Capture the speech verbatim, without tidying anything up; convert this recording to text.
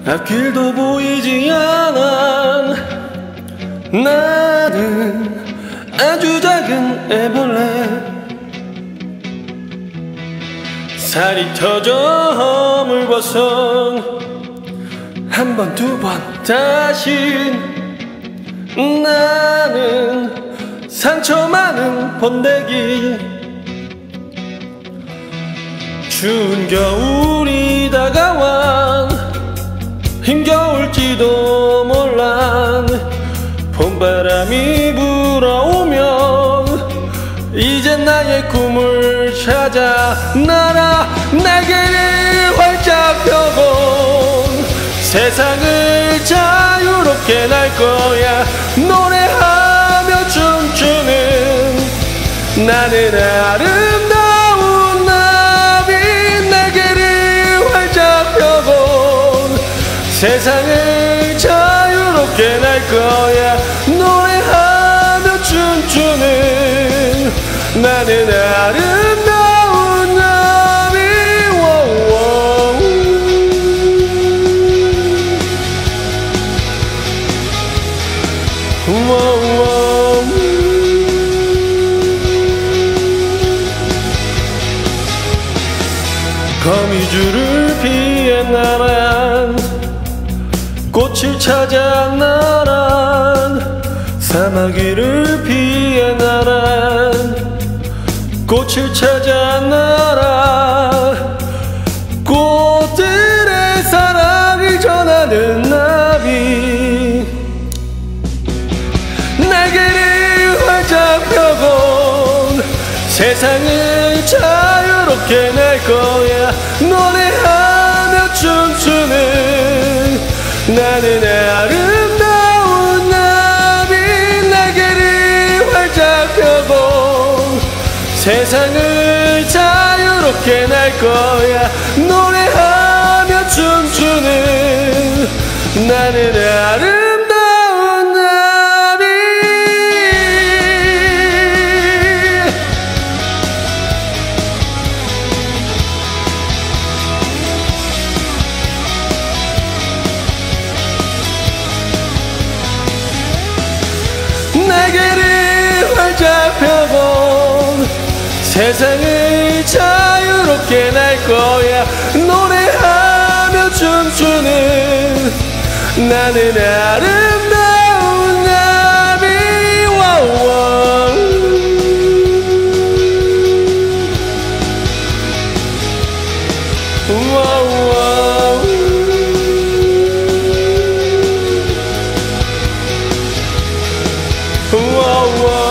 앞길도 보이지 않아. 나는 아주 작은 애벌레. 살이 터져 물벗어 한 번 두 번 다시. 나는 상처 많은 번데기. 추운 겨울이 다가와 힘겨울지도 몰라. 봄바람이 불어오면 이제 나의 꿈을 찾아 날아 날개를 활짝 펴고 세상을 자유롭게 날 거야. 노래하며 춤추는 나는 아름다운 나비. 날개를 활짝 펴고 세상을 자유롭게 날 거야. 노래하며 춤추는 나는 아름다운 나비. 워워. 워워. 거미줄을 피해 나란 꽃을 찾아 나란 사막 위를 피해 나란 꽃을 찾아 나란 꽃들의 사랑을 전하는 나비. 날개를 활짝 펴고 세상을 자유롭게 날 거야. 노래하며 춤추는 나는 아름다운 나비. 날개를 활짝 펴고 세상을 자유롭게 날 거야. 노래하며 춤추는 나는 아름다운 나비. 날개를 활짝 펴고 세상을 자유롭게 날 거야. 노래하며 춤추는 나는 아름다운 나비. 와우. 와우. 와우.